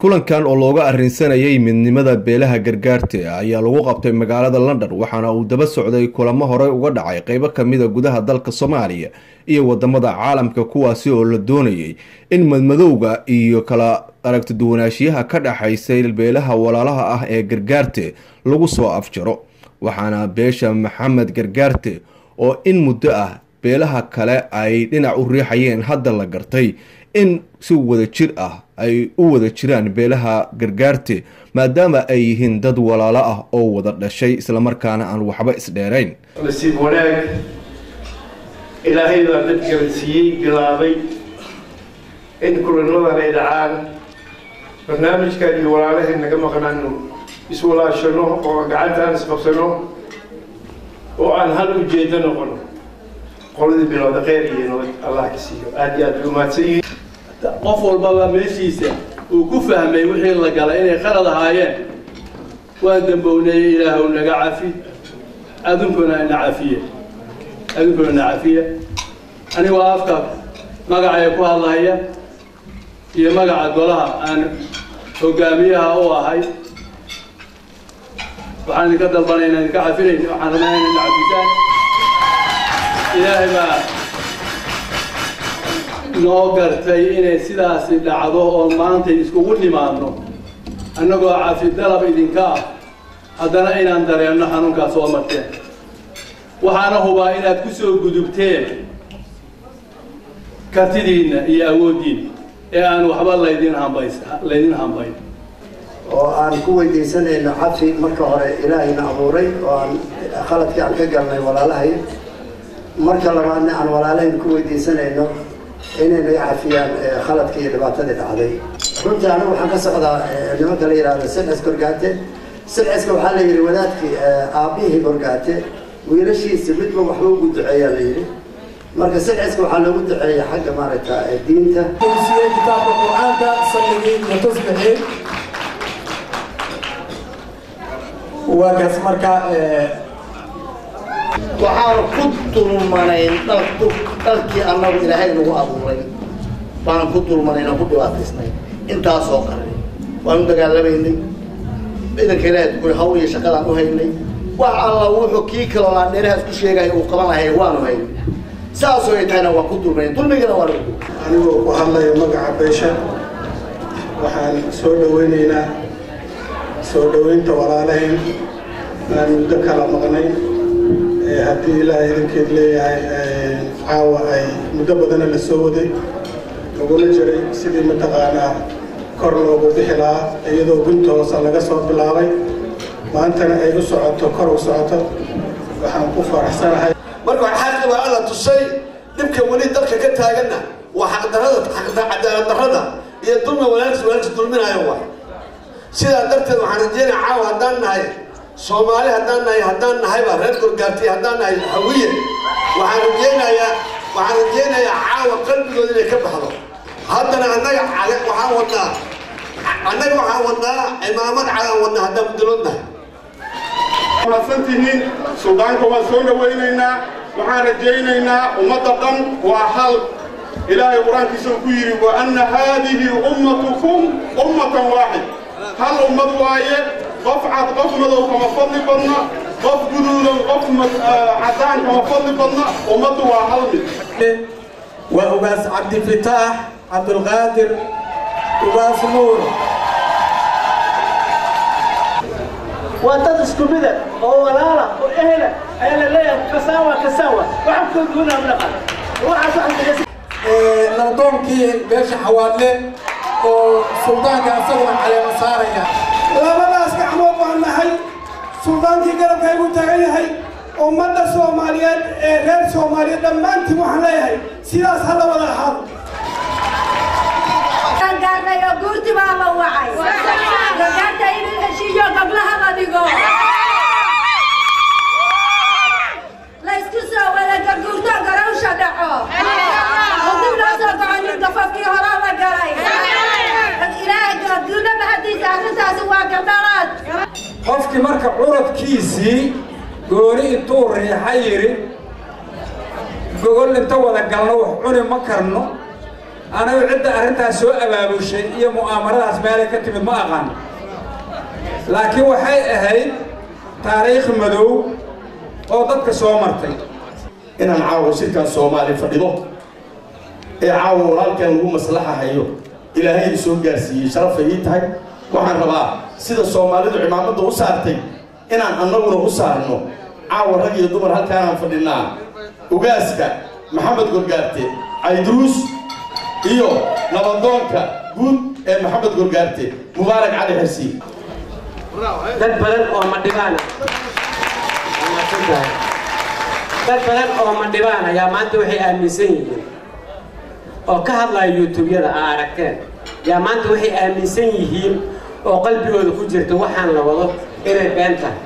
kulankan oo looga arrinsanayay midnimada beelaha gargaarte ayaa lagu qabtay magaalada London waxaana uu daba socday kulamo hore uga dhacay qaybo kamida gudaha dalka Soomaaliya iyo wadamada caalamka kuwaasi oo la doonayay in madmadowga iyo kala aragti duwanaanshiyaha ka dhaxaysay beelaha walaalaha ah ee gargaarte lagu soo afjaro waxaana beesha Maxamed Gargaarte oo in muddo ah beelaha kale ay dhinac u riixayeen hadda la gartay in si wada jir ah ay u wada jiraan beelaha gargaarte maadaama ay yihiin dad walaalo ah oo wada dhashay isla markaana aan waxba isdheerayn nasiib wanaag ilaahay baa dad garansiiyey bilaabay in kulanada ay dhacaan barnaamijkan iyo walaalahay naga maqnaano iswalaashano oo gacantaan isqabsano oo aan hal ujeedo noqono qoladii bilowda khayr iyo nabad allah ka siiyo aad iyo aad u mahadsanyihiin qof walba meeshiisa uu ku fahmay wixii la galay inay qalad ahaayeen waa dambownay ilaahu naga cafi adunkuna cafiye anigu afka magacay ku hadlaya iyo magaca golaha aan hogaamiyaha u ahay waxaan ka dalbanaynaa ka cafinayno waxaan rabnaa cafitaan ilaahay baa noo gartay inay sidaasi dhacdo oo maanta iskugu nimaadno annagoo cafi dalab idinka ah haddana inaan dareemno xanuunkaas soo marteen waxaana hubaa inaad ku soo gudubteen kartidiinna iyo awooddiinna ee aan waxba laydin hambayn oo aan ku weydiisanayno cafi marka hore ilaahayna abuuray oo aan khaladkii aan ka galnay walaalahay marka labaadna aan walaalahayn ku weydiisanayno inay naga cafiyaan khaladkii iyo dhibaatadii dhacday runtii anigu waxaan ka socdaa nimanka la yidhaahdo silcis Gargaarte silciska waxaa la yidhi wadaadkii aabbihii Gargaarte wiilashiisa midba waxba ugu duceeyaa la yidhi marka silciska waxaa loogu duceeya xagga maaragta diinta kitaabka qur-aanka salligii iyo tasbixii waa kaas marka waxaan ku dulmanayn dalkii annagu ilaahay nagu abuuray baan ku dulmanayn oo ku dhibaataysnay intaasoo qarni waanu dagaalamaynay ciidanka ilaahay guri hawl iyo shaqadaan u haynay wax alla wuxuu kii kaloo aan dheeraha isku sheegay uu qaban lahay waanu haynay saasoo ay tahayna waa ku dulmanayn dulmigana waa lagu anigoo ku hadlayo magaca beesha waxaan soo dhawaynaynaa soo dhawaynta walaalahayn aan muddo kala maqnay haddii ilaahay idinkeed leeyahay caawa ay muddo badana la soo waday laguna jiray sidii mataqaanaa kor loogu bixi lahaa iyadoo gunta hoose laga soo bilaabay maantana ay u socoto kor u socoto waxaan ku faraxsanahay marka xaqi baa alla tusay dibka wali dalka ka taaganna waa cadaalad darrada iyo dulmi walaalkiis dulminayo waa sidaa darteed waxaan rajeynayaa caawa haddaan nahay Soomaali haddaan nahay baa reer Gargaarte haddaan nahay hawiye waxaan rajeynayaa caawa qalbigooda inay ka baxdo haddana annaga waxaan wadnaa imaamad calan wadnaa haddaan muddaloodnahay wanaagsantihiin suldaanka waan soo dhawaynaynaa waxaan rajaynaynaa ummadda dhan waa hal ilaahay qur-aankiisa uu ku yidhi wa anna haadihi ummatukum ummatan waaxid hal ummad waaye qof cad qof madow kama fadli badna qof guduudan qof cadaan kama fadli badna ummaddu waa hal mid waa ugaas cabdifitaax cabdulqaadir ugaas nuur waa dad isku mida oo walaala oo ehla ayaa la leeyahay kasaawa waxaan ku duunaa maqal waxaas nabdoonkii beesha xawaadle oo suldaanka asaguna caleema saaraya labadaas gacmood baan nahay suldaankii garabkaygu taagan yahay ummadda Soomaaliyeed ee reer Soomaaliya dhammaantiin waxaan leeyahay sidaas ha la wada ahaado gargaarnayo guurti baa la wacay gargaarta inuu heshiiyo gablaha la dhigo la isku soo wada garguurto garowsha dhaco dib loo soo kaco nin gafafkii horaa la galay ilaahay garguurna mahadiisa arrintaasi waa gardaraad qofkii marka curadkiisii gooni intuu riixa yidhi gogol inta wada galno wax cuni ma karno أنا عدة أرنتها سوء أبابو شيء هي مؤامرات أسمالي كتب ما أغان لكن وحي أهي تاريخ مدو أو ضدك سوء مرتي إن نعاو شركة الصومالي فقدوه عاو ولكن هو مصلحة هيو إلى هي سوق جالسي شرف هيتها وحن ربا سيد الصومالي دو عمامة دو أسارتي إن أنغنا أسارنو عاو رجي دمر هل كان فدنا وجاسك محمد قرقارتي عيدروس إيو نبضونك جود محمد قرقارتي مبارك علي حسي dad badan oo ma dhibaan ayaa maanta waxay aaminsan yihiin oo ka hadlaya YouTube-yada aragteen yaa maanta waxay aaminsan yihiin oo qalbigooda ku jirta waxaan la wado inay been tahay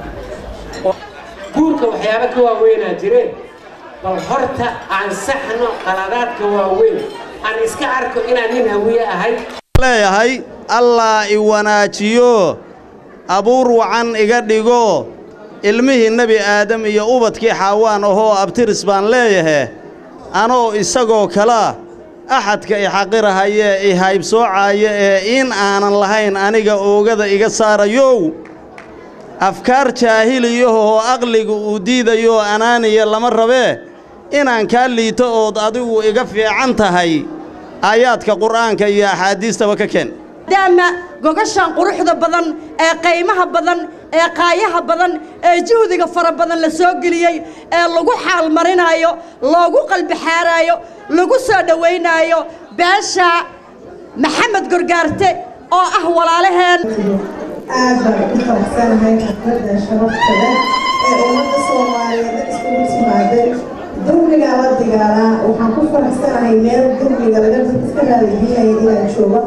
guurka waxyaabo ka waaweynaa jireen bal horta aan saxno qaladaadka waaweyn aan iska arko inaan nin hawiye ahay leeyahay allah i wanaajiyo abuur wacan iga dhigo ilmihii nebi aadam iyo ubadkii xaawaan ahoo abtiris baan leeyahay anoo isagoo kala axadka i xaqirahaye i haybsoocaayo ee in aanan lahayn aniga oogada iga saarayow afkaar jaahiliyahoo aqliga uu diidayo anaaniya lama rabee inaan kaa liito ood adigu iga fiican tahay aayaadka qur'aanka iyo axaadiistaba ka keen maadaama gogashan quruxda badan ee qiimaha badan ee qaayaha badan ee juhdiga fara badan la soo geliyey ee lagu xaal marinayo loogu qalbi xaarayo lagu soo dhawaynayo beesha maxamed gorgaarte oo ah walaalaheen aad baan u faraxsanahay xafladda sharafta leh ee ummadda Soomaaliyeed iskugu timaaday dulmiga la dagaalaa waxaan ku faraxsanahay meel dulmiga laga iska raadiyay inaan joogo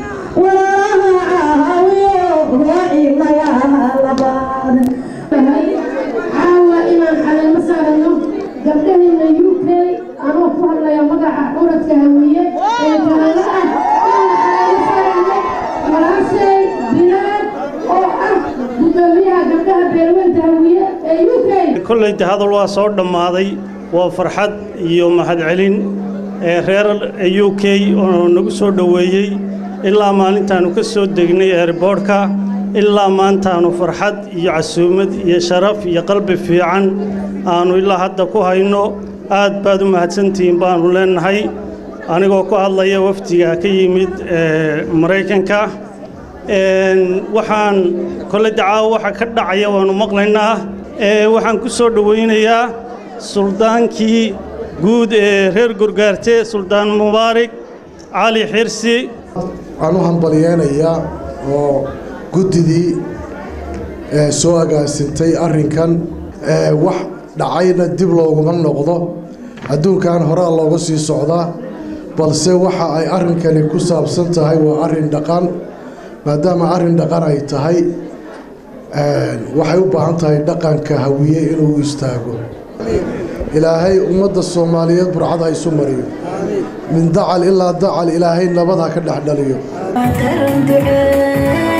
caawa inaan caleemo saarano gabdhahayna UK anoo ku hadlaya magaca curadka hawiye ee jalaalo ah inaan caleemo saarano walaashay bilaad oo ah gudoomiyaha gabdhaha beelweynta hawiye ee UK kollayta hadal waa soo dhammaaday waa farxad iyo mahadcelin ee reer UK oo nagu soo dhoweeyey ilaa maalintaanu ka soo degnay airportka ilaa maantaanu farxad iyo casuumad iyo sharaf iyo qalbi fiican aanu ilaa hadda ku hayno aad baad u mahadsantihiin baanu leenahay anigoo ku hadlaya wafdiga ka yimid Mareykanka waxaan kolley dacaawo waxa ka dhacaya waanu maqlaynaa waxaan ku soo dhaweynayaa suldaankii guud ee reer Gorgaarte Suldaan Mubaarak Cali Xirsi waxaan u hambalyeelayaa oo guddidii soo agaasintay arrinkan wax dhacayna dib looguma noqdo adduunkan horaa looga sii socdaa balse waxa ay arrinkani ku saabsan tahay waa arrin dhaqan maadaama arrin dhaqan ay tahay waxay u baahan tahay dhaqanka hawiye inuu istaago ilaahay ummadda Soomaaliyeed burcad ay isu mariyo min dacal ilaa dacal ilaahay nabad ha ka dhex dhaliyo